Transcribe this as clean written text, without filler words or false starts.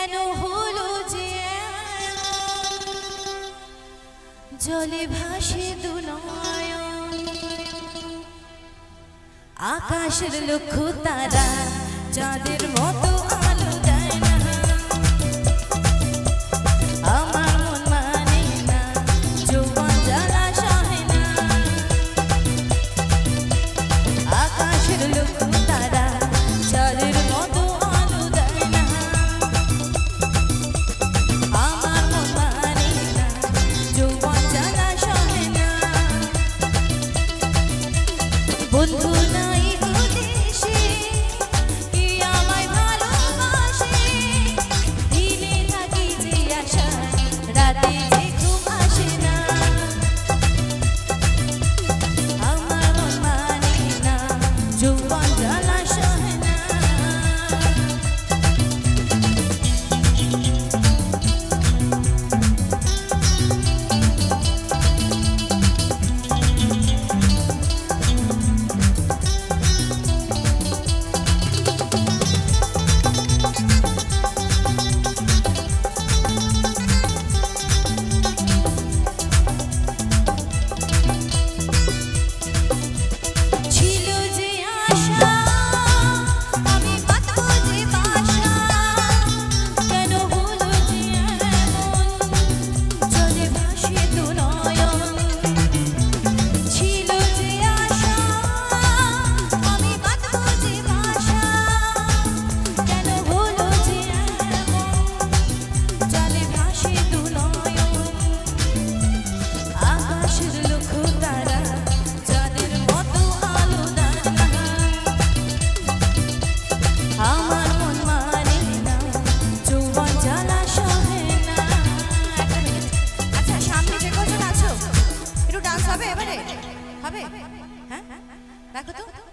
কেন হলো যে জলে ভাসে দু নয়ন আকাশের লক্ষ তারা চাঁদের মতো আলো দেয় না আমার মন মানে না যৌবন জ্বালা সহে না আকাশের লক্ষ তারা চাঁদের মতো আলো দেয় না আমার মন মানে না যৌবন জ্বালা সহে না বন্ধু নাই তো দেশে কি আমায় ভালোবাসে দিনে থাকি যে আশা রাতে যে ঘুম আসে না আমার মন মানে না যৌবন জ্বালা সহে না হবে? হ্যাঁ, দেখো তো।